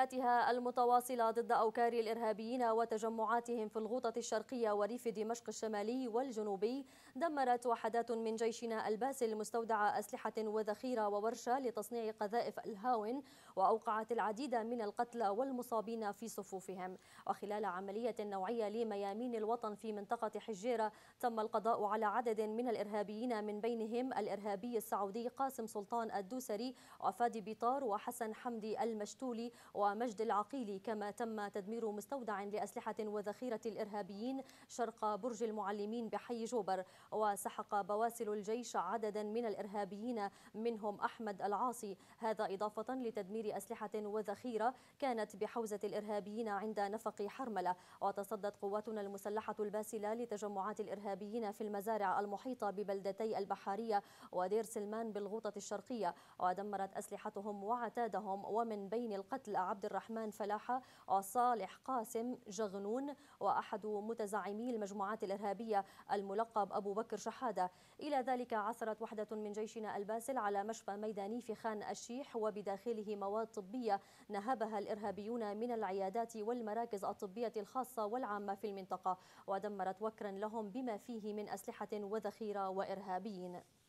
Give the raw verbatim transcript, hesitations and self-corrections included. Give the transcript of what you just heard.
عملياتها المتواصلة ضد أوكار الإرهابيين وتجمعاتهم في الغوطة الشرقية وريف دمشق الشمالي والجنوبي، دمرت وحدات من جيشنا الباسل مستودع أسلحة وذخيرة وورشة لتصنيع قذائف الهاون، وأوقعت العديد من القتلى والمصابين في صفوفهم. وخلال عملية نوعية لميامين الوطن في منطقة حجيرة، تم القضاء على عدد من الإرهابيين، من بينهم الإرهابي السعودي قاسم سلطان الدوسري وفادي بيطار وحسن حمدي المشتولي ومجد العقيلي. كما تم تدمير مستودع لأسلحة وذخيرة الإرهابيين شرق برج المعلمين بحي جوبر. وسحق بواسل الجيش عددا من الإرهابيين منهم أحمد العاصي، هذا إضافة لتدمير أسلحة وذخيرة كانت بحوزة الإرهابيين عند نفق حرملة. وتصدت قواتنا المسلحة الباسلة لتجمعات الإرهابيين في المزارع المحيطة ببلدتي البحارية ودير سلمان بالغوطة الشرقية، ودمرت أسلحتهم وعتادهم، ومن بين القتل عبد الرحمن فلاحة وصالح قاسم جغنون وأحد متزعمي المجموعات الإرهابية الملقب أبو بكر شحادة. إلى ذلك عثرت وحدة من جيشنا الباسل على مشفى ميداني في خان الشيح وبداخله مواد طبية نهبها الإرهابيون من العيادات والمراكز الطبية الخاصة والعامة في المنطقة، ودمرت وكرا لهم بما فيه من أسلحة وذخيرة وإرهابيين.